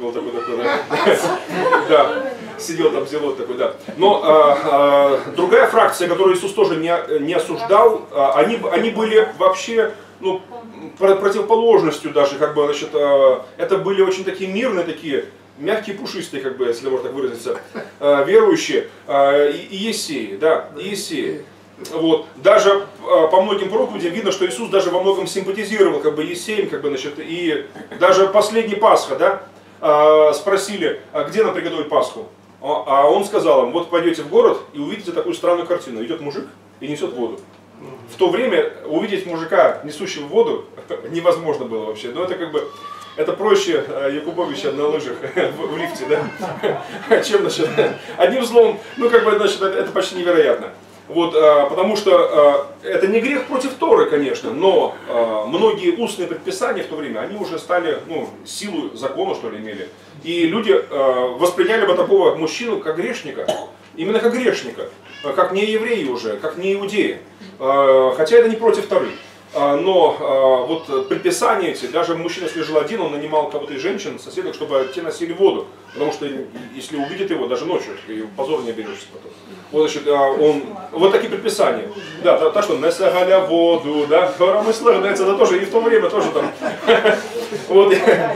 Speaker 4: да, сидел там, зелот такой, да. Но другая фракция, которую Иисус тоже не осуждал, они были вообще, ну, противоположностью даже, как бы, значит, это были очень такие мирные, такие, мягкие, пушистые, как бы, если можно так выразиться, верующие, Иессеи, да, Иессеи. Вот. Даже по многим проповедям видно, что Иисус даже во многом симпатизировал как бы Иессеям, как бы, значит, и даже последний Пасха, да, спросили, а где нам приготовить Пасху? А он сказал им, вот пойдете в город и увидите такую странную картину. Идет мужик и несет воду. В то время увидеть мужика, несущего воду, невозможно было вообще. Но это как бы, это проще Якубовича на лыжах в лифте, да, чем, значит, одним словом, ну как бы, значит, это почти невероятно. Вот, потому что это не грех против Торы, конечно, но многие устные предписания в то время, они уже стали, ну, силу закона, что ли, имели. И люди восприняли бы такого мужчину как грешника, именно как грешника, как не евреи уже, как не иудеи. Хотя это не против Торы. Но вот предписания эти, даже мужчина, если жил один, он нанимал кого-то из женщин, соседок, чтобы те носили воду. Потому что если увидит его, даже ночью, позор не оберешься потом. Вот, значит, вот такие предписания. Да, так что, насагаля воду, да, хоромыслы, это тоже, и в то время тоже там. Вот,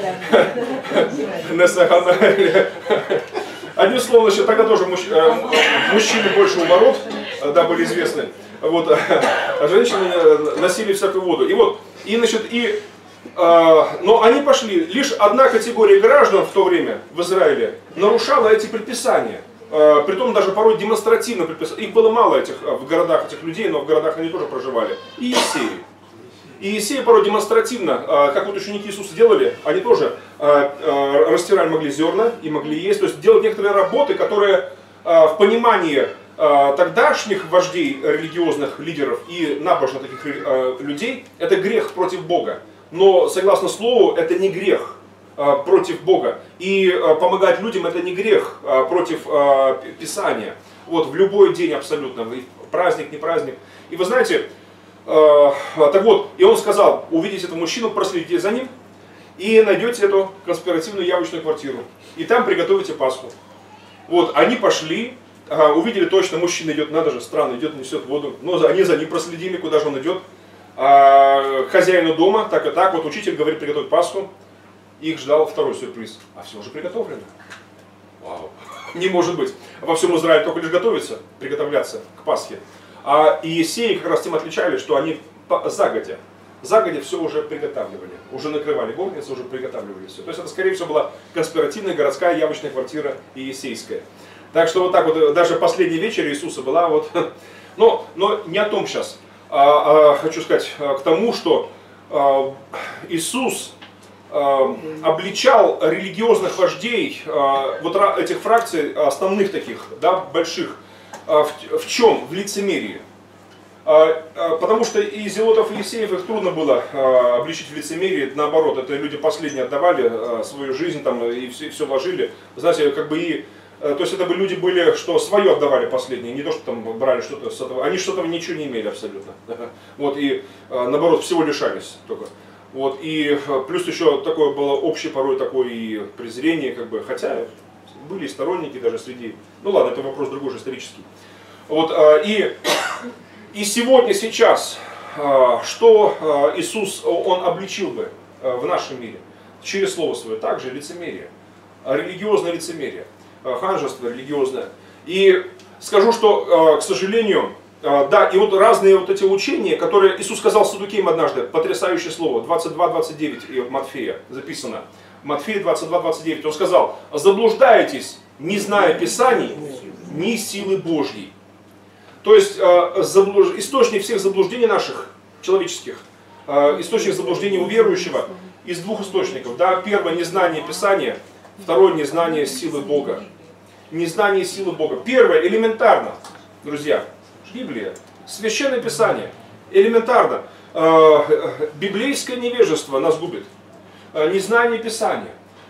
Speaker 4: насагаля. Одним словом, значит, тогда тоже мужчины больше у ворот, да, были известны. Вот, а женщины носили всякую воду. И вот, и, значит, но они пошли, лишь одна категория граждан в то время в Израиле нарушала эти предписания. Притом даже порой демонстративно предписания. Их было мало этих, в городах этих людей, но в городах они тоже проживали. И Иессеи. И Иессеи порой демонстративно, как вот ученики Иисуса делали, они тоже растирали могли зерна и могли есть. То есть делать некоторые работы, которые в понимании тогдашних вождей, религиозных лидеров и набожных таких людей, это грех против Бога. Но согласно Слову, это не грех против Бога. И помогать людям это не грех против Писания. Вот в любой день абсолютно, праздник, не праздник. И вы знаете, так вот, и он сказал, увидите этого мужчину, проследите за ним и найдете эту конспиративную явочную квартиру. И там приготовите Пасху. Вот, они пошли. Увидели точно, мужчина идет, надо же, странно, идет, несет воду. Но они за ним проследили, куда же он идет. Хозяину дома, так и так, вот учитель говорит приготовить Пасху. Их ждал второй сюрприз. А все уже приготовлено. Вау, не может быть. Во всем Израиле только лишь готовится, приготовляться к Пасхе. А Иессеи как раз тем отличались, что они загодя все уже приготавливали. Уже накрывали горницы, уже приготавливали все. То есть это, скорее всего, была конспиративная городская явочная квартира иессейская. Так что вот так вот, даже последняя вечеря Иисуса была вот, но не о том сейчас, хочу сказать к тому, что Иисус обличал религиозных вождей, вот этих фракций, основных таких, да, больших, в чем? В лицемерии. Потому что и зелотов, и Иессеев их трудно было обличить в лицемерии, наоборот, это люди последние отдавали свою жизнь там, и все вложили, знаете, как бы и... То есть это бы люди были, что свое отдавали последние, не то, что там брали что-то с этого. Они что-то ничего не имели абсолютно. Вот, и наоборот, всего лишались только. Вот, и плюс еще такое было общее порой такое и презрение, как бы, хотя были и сторонники даже среди. Ну ладно, это вопрос другой же исторический. Вот, и сегодня, сейчас, что Иисус, Он обличил бы в нашем мире? Через Слово Свое, также лицемерие, религиозное лицемерие. Ханжество религиозное. И скажу, что, к сожалению, да, и вот разные вот эти учения, которые Иисус сказал Саддукеям однажды, потрясающее слово, 22-29 Матфея записано, Матфея 22-29, он сказал, заблуждаетесь, не зная Писаний, ни силы Божьей. То есть, источник всех заблуждений наших, человеческих, источник заблуждений у верующего из двух источников. Да? Первое, незнание Писания. Второе, незнание силы Бога. Незнание силы Бога. Первое, элементарно, друзья, Библия, Священное Писание, элементарно. Библейское невежество нас губит. Незнание Писания.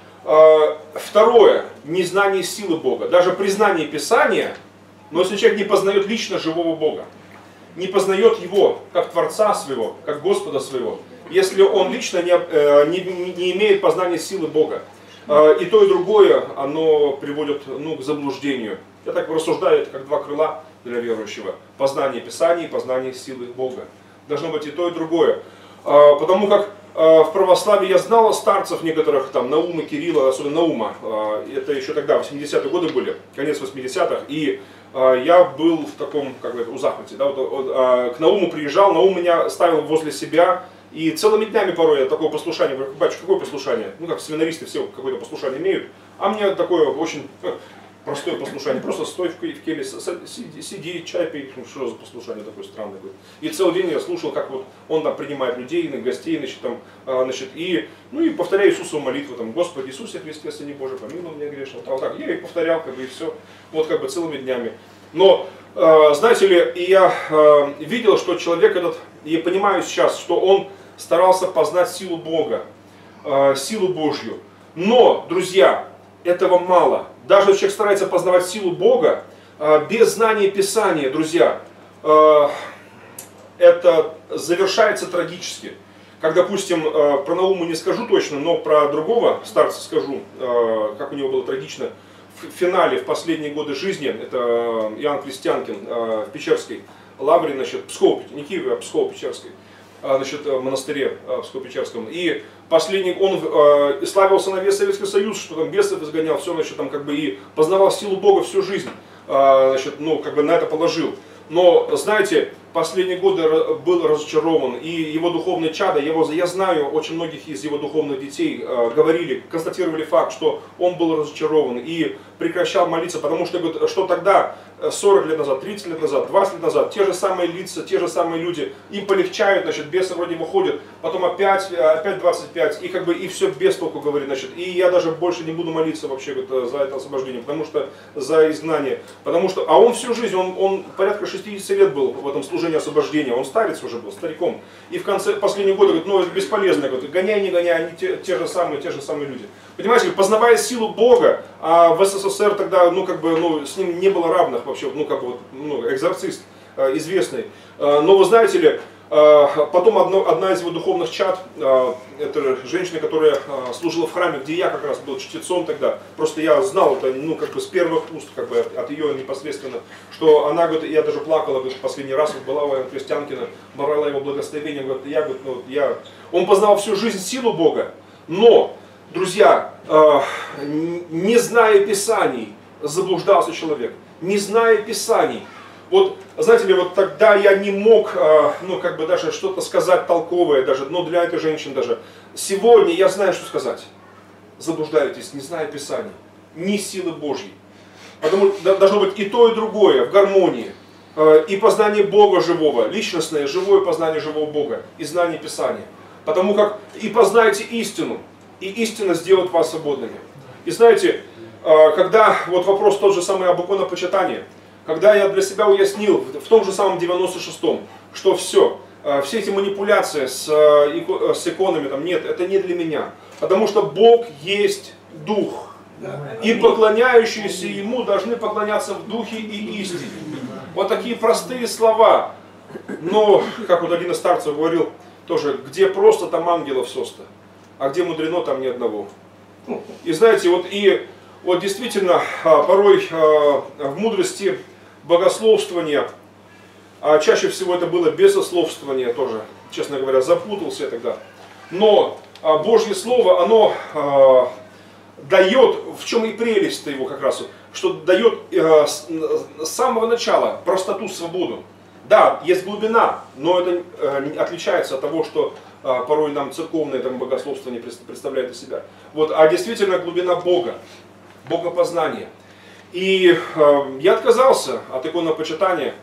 Speaker 4: Второе, незнание силы Бога. Даже признание Писания, но если человек не познает лично живого Бога, не познает Его как Творца своего, как Господа своего, если он лично не имеет познания силы Бога. И то, и другое, оно приводит к заблуждению. Я так рассуждаю, это как два крыла для верующего. Познание Писаний и познание силы Бога. Должно быть и то, и другое. Потому как в православии я знал старцев некоторых, там, Наума, Кирилла, особенно Наума. Это еще тогда, 80-е годы были, конец 80-х. И я был в таком, как бы, у захвате. Да, к Науму приезжал, Наум меня ставил возле себя. И целыми днями порой я такое послушание, говорю, батюшка, какое послушание? Ну, как семинаристы все какое-то послушание имеют. А мне такое очень простое послушание. Просто стой в келье, сиди, чай пей. Ну, что за послушание такое странное? И целый день я слушал, как вот он там принимает людей, гостей, и повторяю Иисусову молитву, там, Господи Иисусе Христе, Сыне Божий, помилуй меня грешного. Вот так, я и повторял, как бы, и все, вот как бы целыми днями. Но, знаете ли, и я видел, что человек этот, и понимаю сейчас, что он старался познать силу Бога, силу Божью. Но, друзья, этого мало. Даже если человек старается познавать силу Бога, без знания Писания, друзья, это завершается трагически. Как, допустим, про Науму не скажу точно, но про другого старца скажу, как у него было трагично. В финале, в последние годы жизни, это Иоанн Крестьянкин в Печерской лавре, Псков, не Киеве, а Псково-Печерской, монастыре Псково-Печерском. И последний, он славился на весь Советский Союз, что там бесов изгонял, все, там как бы и познавал силу Бога всю жизнь, на это положил. Но, знаете, последние годы был разочарован, и его духовное чадо, я знаю, очень многих из его духовных детей говорили, констатировали факт, что он был разочарован и прекращал молиться, потому что тогда, 40 лет назад, 30 лет назад, 20 лет назад, те же самые лица, те же самые люди, им полегчают, бесы вроде выходят, потом опять 25, и как бы и все без толку говорит, и я даже больше не буду молиться вообще за это освобождение, потому что за изгнание, а он всю жизнь, он порядка 60 лет был в этом служении освобождения, он старец уже был, стариком, и в конце последнего года говорит, это бесполезно, гоняй, не гоняй, они те же самые люди. Понимаете, познавая силу Бога, а в СССР тогда, с ним не было равных вообще, экзорцист известный. Но вы знаете ли, потом одна из его духовных чад, это женщина, которая служила в храме, где я как раз был чтецом тогда, просто я знал это, с первых уст, от ее непосредственно, что она, говорит, я даже плакала, говорит, последний раз, была у Иоанна Крестьянкина, брала его благословение, говорит, он познал всю жизнь силу Бога, но, друзья, не зная Писаний, заблуждался человек, не зная Писаний. Вот, знаете ли, вот тогда я не мог, даже что-то сказать толковое, даже, для этой женщины даже. Сегодня я знаю, что сказать. Заблуждаетесь, не зная Писаний, ни силы Божьей. Потому что должно быть и то, и другое в гармонии. И познание Бога живого, личностное, живое познание живого Бога, и знание Писания. Потому как и познаете истину, и истина сделает вас свободными. И знаете, когда вот вопрос тот же самый об иконопочитании, когда я для себя уяснил в том же самом 96-м, что все эти манипуляции с иконами, нет, это не для меня. Потому что Бог есть Дух. И поклоняющиеся Ему должны поклоняться в Духе и истине. Вот такие простые слова. Но, как вот один из старцев говорил, тоже, где просто, там ангелов соста, а где мудрено, там ни одного. И знаете, вот действительно, порой в мудрости богословствования, а чаще всего это было бесословствование тоже, честно говоря, запутался я тогда. Но Божье Слово, оно дает, в чем и прелесть его как раз, что дает с самого начала простоту, свободу. Да, есть глубина, но это отличается от того, что порой нам церковное богословствование представляет из себя. А действительно глубина Бога, богопознания. И я отказался от иконопочитания.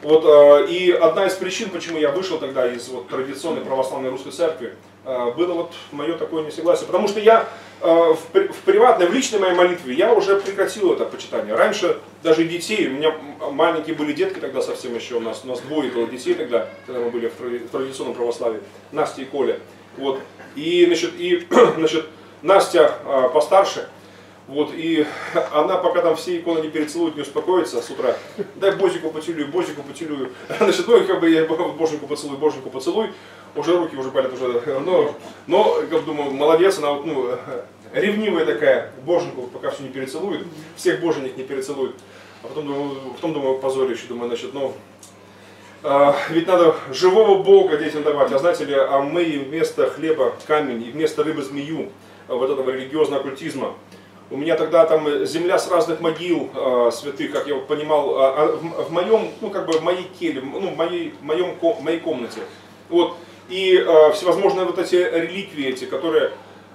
Speaker 4: И одна из причин, почему я вышел тогда из традиционной православной русской церкви, было мое такое несогласие. Потому что я в приватной, в личной моей молитве, я уже прекратил это почитание. Раньше даже детей, у меня маленькие были детки тогда совсем еще, у нас двое было детей тогда, когда мы были в традиционном православии, Настя и Коля. И Настя постарше, Вот, и она, пока там все иконы не перецелует, не успокоится с утра, дай божику поцелую, значит, ну, и как бы я боженьку поцелуй, уже руки уже болят, уже, но как думаю, молодец, она вот, ну, ревнивая такая, боженьку пока все не перецелует, всех боженек не перецелует, а потом думаю, позорище, думаю, значит, ну, ведь надо живого Бога детям давать, а знаете ли, а мы вместо хлеба камень, и вместо рыбы змею, вот этого религиозного оккультизма. У меня тогда там земля с разных могил святых, как я понимал, в моем, ну как бы в моей келье, ну в моей комнате. Вот. И всевозможные вот эти реликвии, эти, которые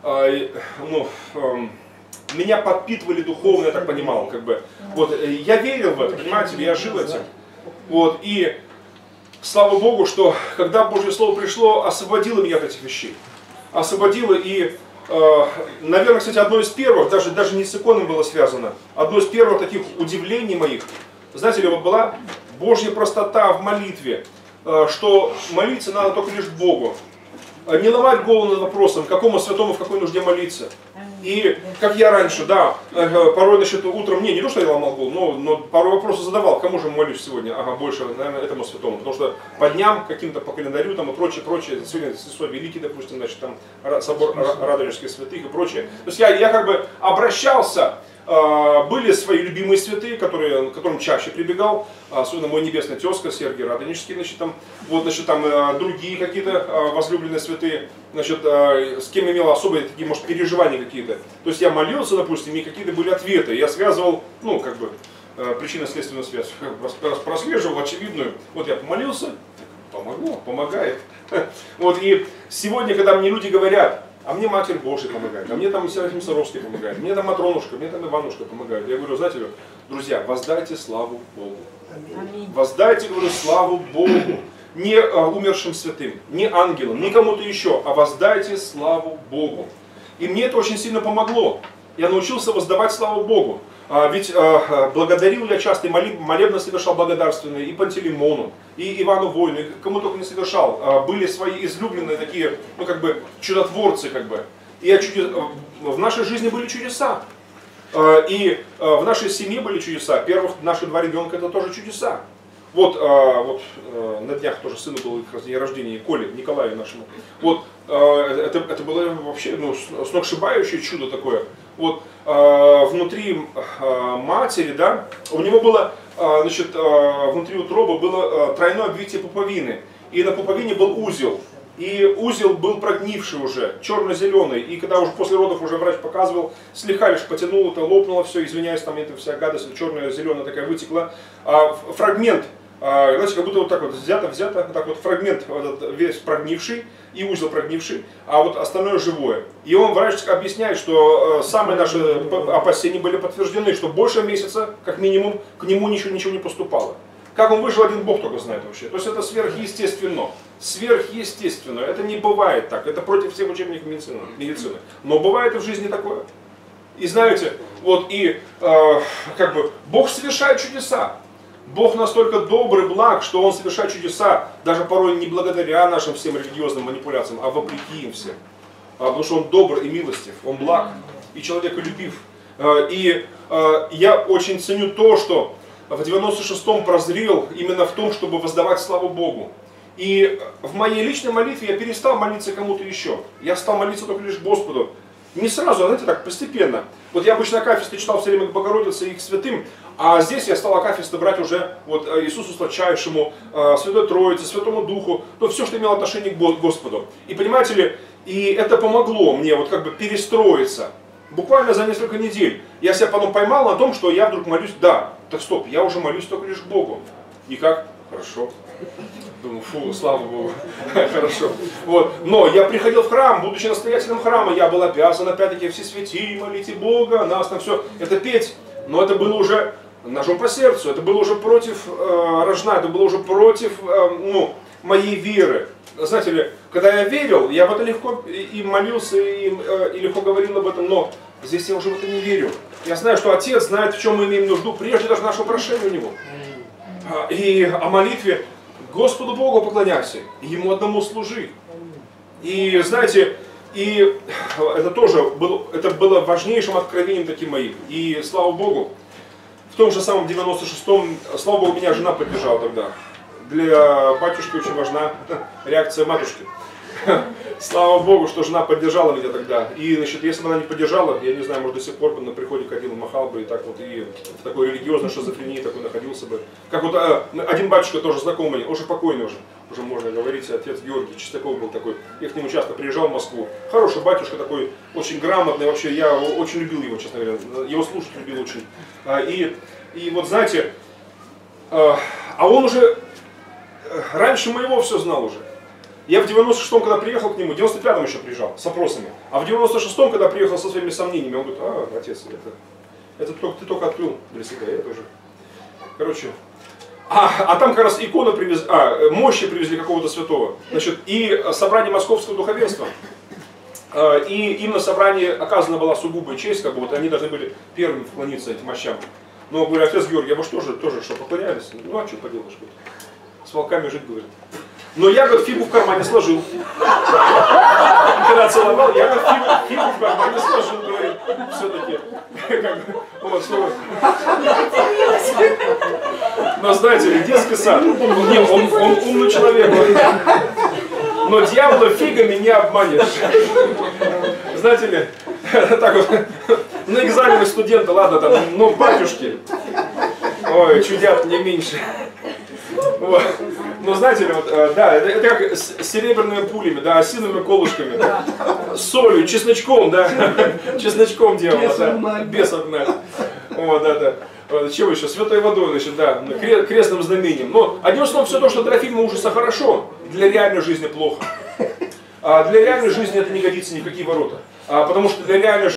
Speaker 4: меня подпитывали духовно, я так понимал, как бы. Вот. Я верил в это, понимаете, я жил этим. Вот. И слава Богу, что когда Божье Слово пришло, освободило меня от этих вещей. Освободило и... Наверное, кстати, одно из первых, даже не с иконой было связано, одно из первых таких удивлений моих, знаете ли, вот была Божья простота в молитве, что молиться надо только лишь Богу. Не ломать голову над вопросом, какому святому в какой нужде молиться. И как я раньше, да, порой насчет утром, не то, что я ломал голову, но пару вопросов задавал, кому же молюсь сегодня? Ага, больше, наверное, этому святому. Потому что по дням, каким-то по календарю там и прочее. Сегодня Христос Великий, допустим, значит, там собор Радонежских святых и прочее. То есть я как бы обращался, были свои любимые святые, к которым чаще прибегал, особенно мой небесный тезка Сергий Радонежский, значит, там, вот, значит, там другие какие-то возлюбленные святые, значит, с кем имел особые такие, может, переживания какие-то. То есть я молился, допустим, и какие-то были ответы. Я связывал, ну, как бы, причинно-следственную связь, прослеживал очевидную. Вот я помолился, помогло, помогает. Вот, и сегодня, когда мне люди говорят, а мне Матерь Божия помогает, а мне там Серафим Саровский помогает, мне там Матронушка, мне там Иванушка помогает. Я говорю, знаете ли, друзья, воздайте славу Богу. Аминь. Воздайте, говорю, славу Богу. Не умершим святым, не ангелам, не кому-то еще, а воздайте славу Богу. И мне это очень сильно помогло. Я научился воздавать славу Богу. Ведь благодарил я часто, и молебно совершал благодарственные и Пантелеймону, и Ивану Воину, и кому только не совершал. Были свои излюбленные такие, ну как бы, чудотворцы, как бы. И в нашей жизни были чудеса. И в нашей семье были чудеса. Первых наших 2 ребенка это тоже чудеса. Вот на днях тоже сыну был день рождения, Коле, Николаю нашему. Вот это было вообще сногсшибающее чудо такое. Вот внутри матери, да, у него было, значит, внутри утробы было тройное обвитие пуповины. И на пуповине был узел. И узел был прогнивший уже, черно-зеленый. И когда уже после родов уже врач показывал, слегка лишь потянул это, лопнуло все, извиняюсь, там эта вся гадость черная, зеленая такая вытекла. Фрагмент, знаете, как будто вот так вот взято, вот так вот фрагмент этот весь прогнивший и узел прогнивший, а вот остальное живое. И он, врач, объясняет, что самые наши опасения были подтверждены, что больше месяца, как минимум, к нему ничего не поступало. Как он выжил, один Бог только знает вообще. То есть это сверхъестественно. Сверхъестественно. Это не бывает так. Это против всех учебников медицины. Но бывает и в жизни такое. И знаете, вот и как бы Бог совершает чудеса. Бог настолько добрый, благ, что Он совершает чудеса, даже порой не благодаря нашим всем религиозным манипуляциям, а вопреки им всем. Потому что Он добр и милостив, Он благ и человеколюбив. И я очень ценю то, что в 96-м прозрел именно в том, чтобы воздавать славу Богу. И в моей личной молитве я перестал молиться кому-то еще. Я стал молиться только лишь Господу. Не сразу, а знаете, так, постепенно. Вот я обычно акафисты читал все время к Богородице и к святым, а здесь я стал акафисты брать уже вот Иисусу Сладчайшему, Святой Троице, Святому Духу, то все, что имело отношение к Господу. И понимаете ли, и это помогло мне вот как бы перестроиться. Буквально за несколько недель я себя потом поймал на том, что я вдруг молюсь, да, так стоп, я уже молюсь только лишь к Богу. И как? Хорошо. Думаю, фу, слава Богу, хорошо. Вот. Но я приходил в храм, будучи настоятелем храма, я был обязан, опять-таки, все святые, молите Бога, нас там все, это петь. Но это было уже ножом по сердцу, это было уже против рожна, это было уже против моей веры. Знаете ли, когда я верил, я в это легко и молился, и легко говорил об этом, но здесь я уже в это не верю. Я знаю, что Отец знает, в чем мы имеем нужду, прежде даже нашего прошения у Него. И о молитве Господу Богу поклоняйся, Ему одному служи. И знаете, И это тоже было важнейшим откровением таким моим. И слава Богу, в том же самом 96-м, слава Богу, меня жена поддержала тогда. Для батюшки очень важна реакция матушки. Слава Богу, что жена поддержала меня тогда. И, значит, если бы она не поддержала, я не знаю, может, до сих пор бы на приходе ходил, махал бы и так вот, и в такой религиозной шизофрении такой находился бы. Как вот один батюшка тоже знакомый, уже покойный уже можно говорить, отец Георгий Чистяков был такой. Я к нему часто приезжал в Москву. Хороший батюшка такой, очень грамотный, вообще, я очень любил его, честно говоря, его слушать любил очень. И вот знаете, а он уже раньше моего все знал уже. Я в 96-м, когда приехал к нему, в 95-м еще приезжал с опросами, а в 96-м, когда приехал со своими сомнениями, он говорит: отец, это ты только открыл для себя, я тоже. Короче, а там как раз иконы привезли, мощи привезли какого-то святого, значит, и собрание московского духовенства, и им на собрании оказана была сугубая честь, как бы вот они должны были первыми вклониться этим мощам. Но, говорю, отец Георгий, а вы что же, тоже что, поклонялись? Ну, а что поделаешь, с волками жить, говорит. Но я, говорит, фигу в кармане сложил. Когда целовал, я, говорит, фигу в кармане сложил, говорит, все-таки. Вот, но знаете, детский сад, он умный человек. Но дьявола фигами не обманешь. Знаете ли, так вот, на экзамены студента, ладно, там, но батюшки, ой, чудят не меньше. Вот. Ну, знаете ли, вот, да, это как с серебряными пулями, да, осиновыми колышками, да, с солью, чесночком, да, чесночком делала, да, без огня. Вот, да. Чего еще? Святой водой, значит, да, крестным знамением. Но одним словом, все то, что для фильма ужаса хорошо, для реальной жизни плохо. А для реальной жизни это не годится ни в какие ворота. Потому что для реальной